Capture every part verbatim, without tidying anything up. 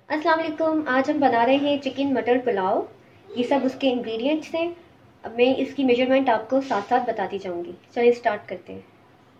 अस्सलाम वालेकुम। आज हम बना रहे हैं चिकन मटर पुलाव। ये सब उसके इंग्रेडिएंट्स हैं। अब मैं इसकी मेजरमेंट आपको साथ साथ बताती जाऊंगी। चलिए स्टार्ट करते हैं।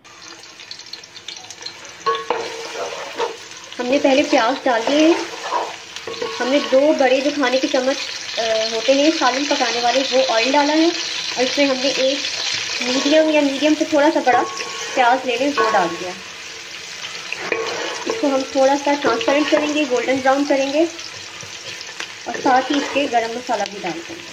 हमने पहले प्याज डाल दिए हैं। हमने दो बड़े जो खाने के चम्मच होते हैं सालन पकाने वाले, वो ऑयल डाला है और इसमें हमने एक मीडियम या मीडियम से थोड़ा सा बड़ा प्याज ले लें, वो डाल दिया। इसको हम थोड़ा सा ट्रांसपेरेंट करेंगे, गोल्डन ब्राउन करेंगे और साथ ही इसके गरम मसाला भी डाल देंगे।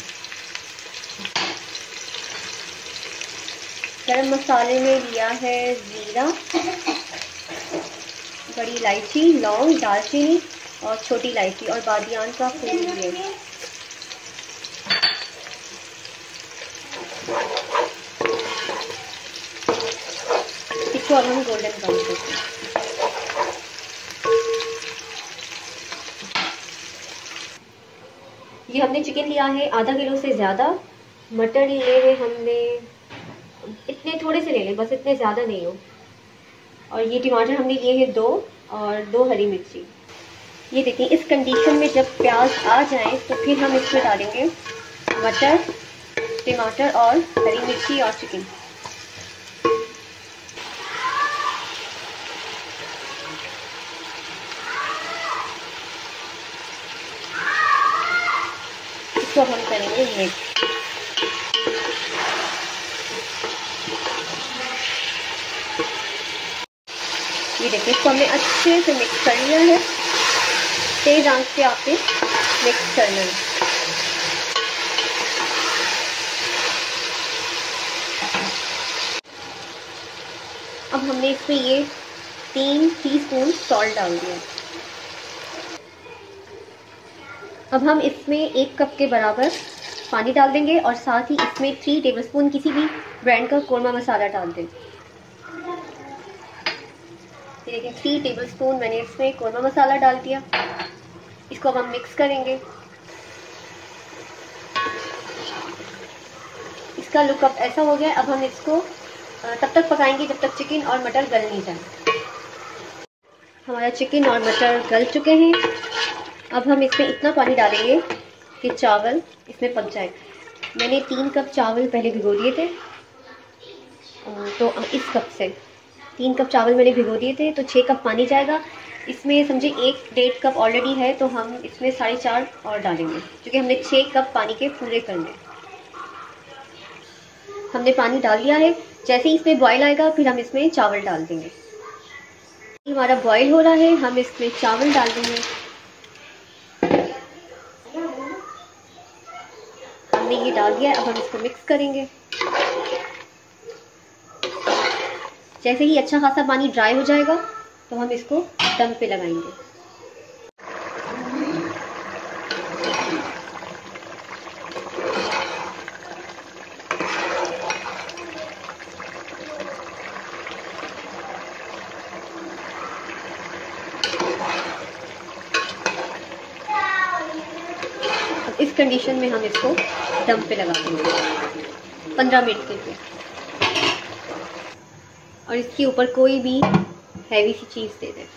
गरम मसाले में लिया है जीरा, बड़ी इलायची, लौंग, दालचीनी और छोटी इलायची और बादियान का फूल लिए। इसको अब हम गोल्डन ब्राउन करते हैं। ये हमने चिकन लिया है आधा किलो से ज़्यादा। मटर लिए हैं हमने, इतने थोड़े से ले लें, बस इतने ज़्यादा नहीं हो। और ये टमाटर हमने लिए हैं दो और दो हरी मिर्ची। ये देखिए, इस कंडीशन में जब प्याज आ जाए तो फिर हम इसमें डालेंगे मटर, टमाटर और हरी मिर्ची और चिकन। इसको हम करेंगे मिक्स। ये देखिए, इसको हमने अच्छे से मिक्स कर लिया है। तेज आंच पे आपने मिक्स करना है। अब हमने इसमें ये तीन टीस्पून सॉल्ट डाल दिया। अब हम इसमें एक कप के बराबर पानी डाल देंगे और साथ ही इसमें थ्री टेबलस्पून किसी भी ब्रांड का कोरमा मसाला डाल देंगे। देखिए, थ्री टेबलस्पून मैंने इसमें कोरमा मसाला डाल दिया। इसको अब हम मिक्स करेंगे। इसका लुक अब ऐसा हो गया। अब हम इसको तब तक पकाएंगे जब तक चिकन और मटर गल नहीं जाए। हमारा चिकन और मटर गल चुके हैं। अब हम इसमें इतना पानी डालेंगे कि चावल इसमें पक जाए। मैंने तीन कप चावल पहले भिगो दिए थे, तो इस कप से तीन कप चावल मैंने भिगो दिए थे, तो छः कप पानी जाएगा इसमें। समझे एक डेढ़ कप ऑलरेडी है, तो हम इसमें साढ़े चार और डालेंगे, क्योंकि हमने छः कप पानी के पूरे करने। हमने पानी डाल दिया है। जैसे ही इसमें बॉयल आएगा फिर हम इसमें चावल डाल देंगे। हमारा बॉयल हो रहा है, हम इसमें चावल डाल देंगे। हमने ये डाल दिया। अब हम इसको मिक्स करेंगे। जैसे ही अच्छा खासा पानी ड्राई हो जाएगा तो हम इसको दम पे लगाएंगे। अब इस कंडीशन में हम इसको दम पे लगा देंगे पंद्रह मिनट के लिए। और इसके ऊपर कोई भी हैवी सी चीज़ दे दें।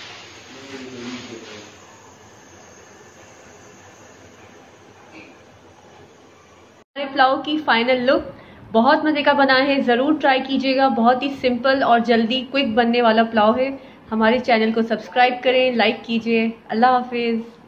पुलाव की फाइनल लुक बहुत मज़े का बना है। ज़रूर ट्राई कीजिएगा। बहुत ही सिंपल और जल्दी क्विक बनने वाला पुलाव है। हमारे चैनल को सब्सक्राइब करें, लाइक कीजिए। अल्लाह हाफिज़।